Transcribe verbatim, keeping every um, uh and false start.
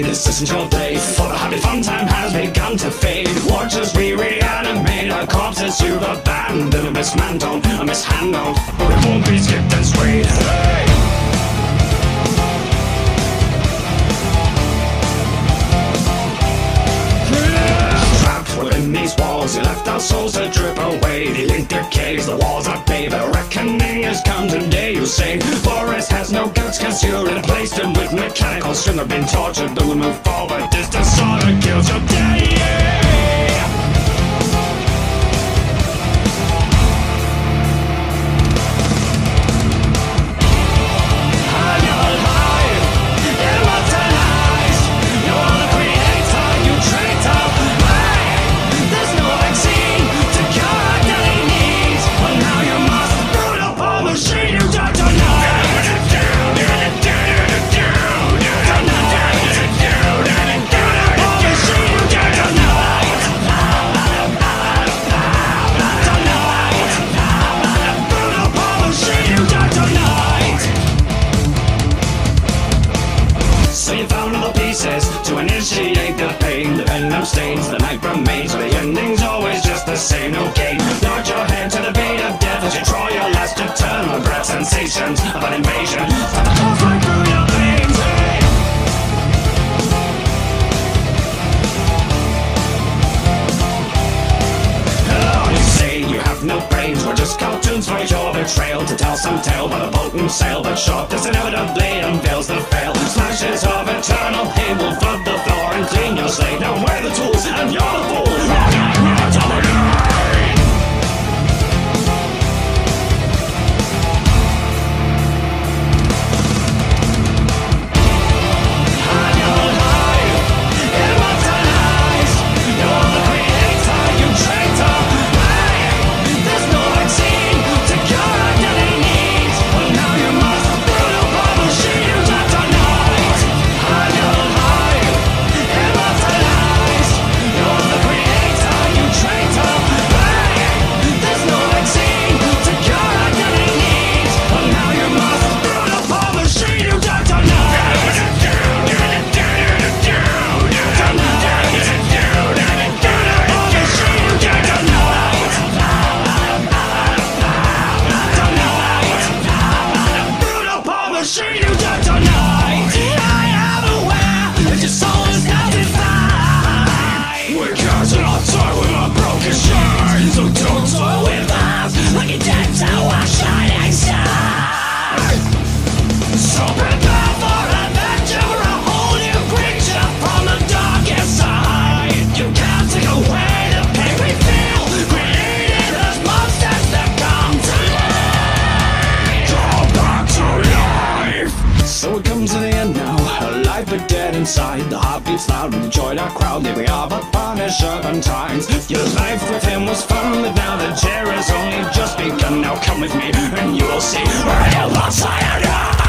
this essential day, for the happy fun time has begun to fade. Watch as we reanimate our corpses you've abandoned, and mismantled, and mishandled, but we won't be skipped and swayed. Hey! Within these walls, you left our souls to drip away. The ink decays, the walls are bathed. A reckoning has come today, you say. Forest has no guts, cause you're replaced him with mechanical string. I've been tortured, don't move forward. This disorder kills your day. To initiate the pain, the venom stains, the night remains, but the ending's always just the same, no gain. Nod your head to the beat of death as you draw your last eternal breath. Sensations of an invasion start to pulse right through your veins. Hey! Oh, you say you have no brains, we're just cartoons for your betrayal, to tell some tale by the boat and sail, but short this inevitably unveils the fail. Slashes of eternal pain will flood the floor and clean your slate. Now wear the tools and you're the fool. So don't toy with us, like a dead to our shining side. So prepare for adventure, a whole new creature from the darkest side. You can't take away the pain we feel, created as monsters that come to life. Come back to life. So it comes to the end now, alive but dead inside. The heart beats loud and the joy that crowd. Here we are but punished urban times. Your life with him was fun, but now the chair has only just begun. Now come with me and you will see where hell outside.